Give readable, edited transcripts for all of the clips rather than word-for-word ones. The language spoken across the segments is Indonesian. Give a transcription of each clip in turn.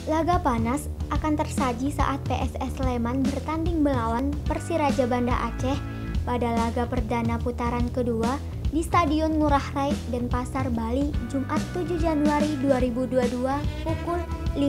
Laga panas akan tersaji saat PSS Sleman bertanding melawan Persiraja Banda Aceh pada laga perdana putaran kedua di Stadion Ngurah Rai Denpasar, Bali, Jumat 7 Januari 2022 pukul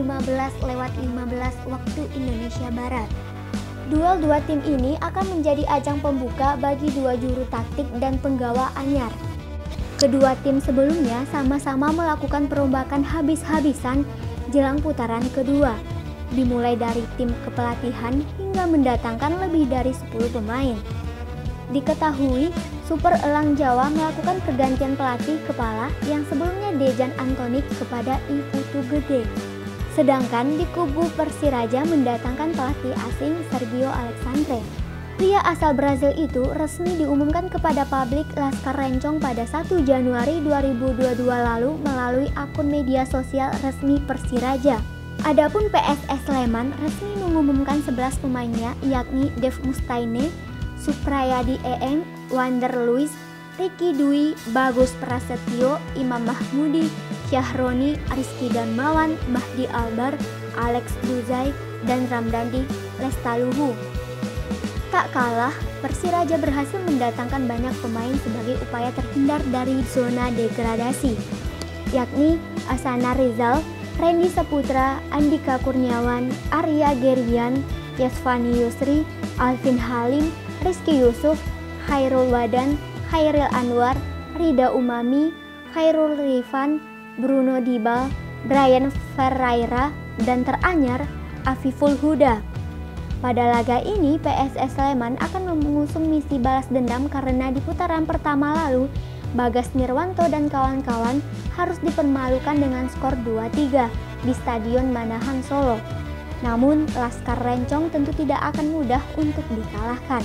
15:15 waktu Indonesia Barat. Duel dua tim ini akan menjadi ajang pembuka bagi dua juru taktik dan penggawa anyar. Kedua tim sebelumnya sama-sama melakukan perombakan habis-habisan jelang putaran kedua, dimulai dari tim kepelatihan hingga mendatangkan lebih dari 10 pemain. Diketahui, Super Elang Jawa melakukan pergantian pelatih kepala yang sebelumnya Dejan Antonik kepada I Putu Gede. Sedangkan di kubu Persiraja mendatangkan pelatih asing Sergio Alexandre. Pria asal Brazil itu resmi diumumkan kepada publik Laskar Rencong pada 1 Januari 2022 lalu melalui akun media sosial resmi Persiraja. Adapun PSS Sleman resmi mengumumkan 11 pemainnya, yakni Dev Mustaine, Suprayadi Eeng, Wander Luis, Ricky Dwi, Bagus Prasetyo, Imam Mahmudi, Syahroni, Rizky Darmawan, Mahdi Albar, Alex Duzai, dan Ramdhani Lestaluhu. Tak kalah, Persiraja berhasil mendatangkan banyak pemain sebagai upaya terhindar dari zona degradasi, yakni Asana Rizal, Randy Saputra, Andika Kurniawan, Arya Gerian, Yasvani Yusri, Alvin Halim, Rizky Yusuf, Khairul Wadan, Khairil Anwar, Rida Umami, Khairul Rifan, Bruno Dibal, Brian Ferreira, dan teranyar Afiful Huda. Pada laga ini, PSS Sleman akan mengusung misi balas dendam karena di putaran pertama lalu, Bagas Nirwanto dan kawan-kawan harus dipermalukan dengan skor 2-3 di Stadion Manahan Solo. Namun, Laskar Rencong tentu tidak akan mudah untuk dikalahkan.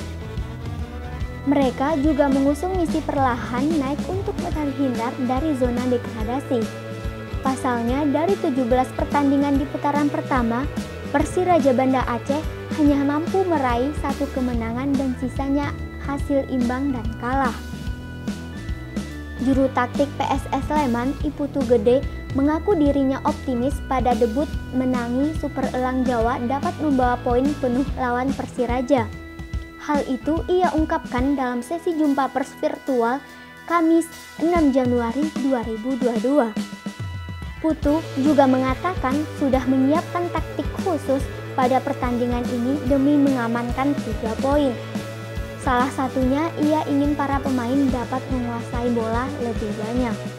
Mereka juga mengusung misi perlahan naik untuk terhindar dari zona degradasi. Pasalnya, dari 17 pertandingan di putaran pertama, Persiraja Banda Aceh hanya mampu meraih 1 kemenangan dan sisanya hasil imbang dan kalah. Juru taktik PSS Sleman, I Putu Gede, mengaku dirinya optimis pada debut menangi Super Elang Jawa dapat membawa poin penuh lawan Persiraja. Hal itu ia ungkapkan dalam sesi jumpa pers virtual Kamis 6 Januari 2022. Putu juga mengatakan sudah menyiapkan taktik khusus pada pertandingan ini demi mengamankan 3 poin. Salah satunya ia ingin para pemain dapat menguasai bola lebih banyak.